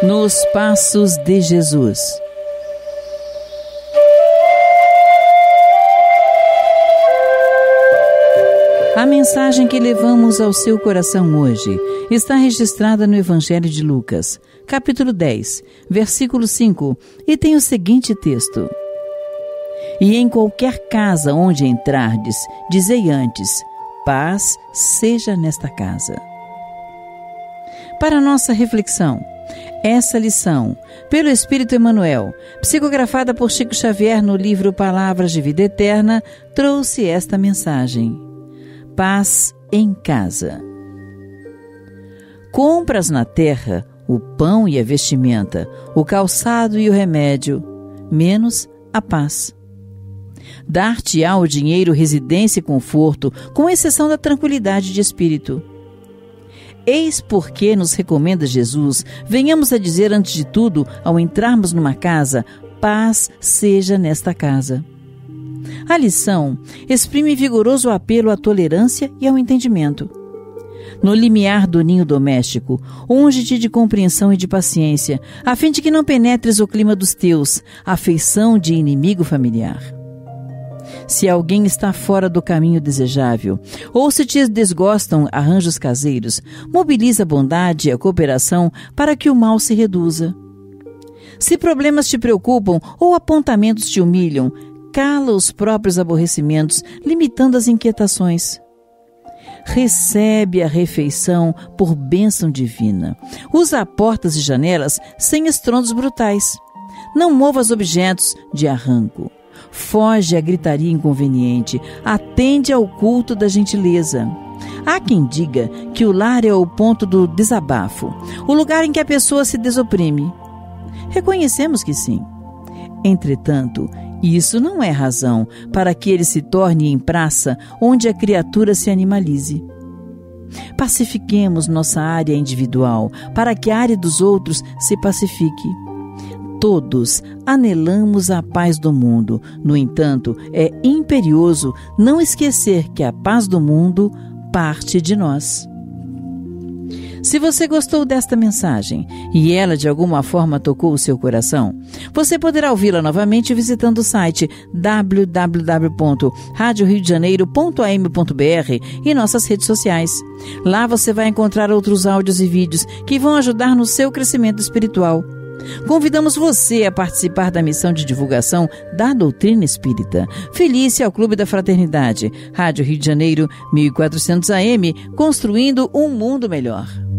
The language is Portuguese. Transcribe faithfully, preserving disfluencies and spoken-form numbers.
Nos Passos de Jesus. A mensagem que levamos ao seu coração hoje está registrada no Evangelho de Lucas, capítulo dez, versículo cinco, e tem o seguinte texto: E em qualquer casa onde entrardes, dizei antes, paz seja nesta casa. Para nossa reflexão, essa lição, pelo Espírito Emmanuel, psicografada por Chico Xavier no livro Palavras de Vida Eterna, trouxe esta mensagem: paz em casa. Compras na terra o pão e a vestimenta, o calçado e o remédio, menos a paz. Dar-te-á o dinheiro, residência e conforto, com exceção da tranquilidade de espírito. Eis porque nos recomenda Jesus, venhamos a dizer antes de tudo, ao entrarmos numa casa, paz seja nesta casa. A lição exprime vigoroso apelo à tolerância e ao entendimento. No limiar do ninho doméstico, unge-te de compreensão e de paciência, a fim de que não penetres o clima dos teus, afeição de inimigo familiar. Se alguém está fora do caminho desejável, ou se te desgostam arranjos caseiros, mobiliza a bondade e a cooperação para que o mal se reduza. Se problemas te preocupam ou apontamentos te humilham, cala os próprios aborrecimentos, limitando as inquietações. Recebe a refeição por bênção divina. Usa portas e janelas sem estrondos brutais. Não movas objetos de arranco. Foge à gritaria inconveniente. Atende ao culto da gentileza. Há quem diga que o lar é o ponto do desabafo, o lugar em que a pessoa se desoprime. Reconhecemos que sim. Entretanto, isso não é razão para que ele se torne em praça onde a criatura se animalize. Pacifiquemos nossa área individual para que a área dos outros se pacifique. Todos anelamos a paz do mundo. No entanto, é imperioso não esquecer que a paz do mundo parte de nós. Se você gostou desta mensagem e ela de alguma forma tocou o seu coração, você poderá ouvi-la novamente visitando o site w w w ponto rádio rio de janeiro ponto a m ponto b r e nossas redes sociais. Lá você vai encontrar outros áudios e vídeos que vão ajudar no seu crescimento espiritual. Convidamos você a participar da missão de divulgação da doutrina espírita. Filie-se ao Clube da Fraternidade. Rádio Rio de Janeiro, mil e quatrocentos A M, construindo um mundo melhor.